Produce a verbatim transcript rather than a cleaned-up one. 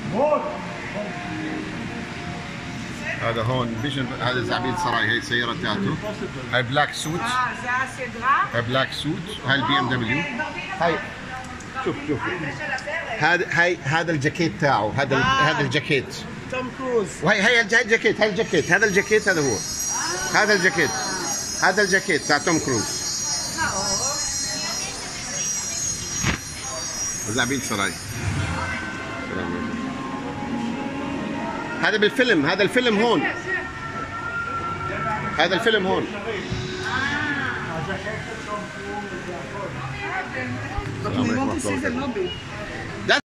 هذا هون فيجن، هذا زعبيل سراي، هي سيارة تاعته. هاي بلاك سوت. اه زي سيدرا. هاي بلاك سوت، هاي البي ام دبليو. هاي شوف شوف هذا، هاي هذا الجاكيت تاعه، هذا آه. هذا الجاكيت توم كروز. وهي هي الجاكيت، هاي الجاكيت، هذا الجاكيت هذا هو. آه. هذا الجاكيت، هذا الجاكيت تاع توم كروز. زعبيل سراي. هذا بالفيلم، هذا الفيلم هون، هذا الفيلم هون. Donc, on va monter ces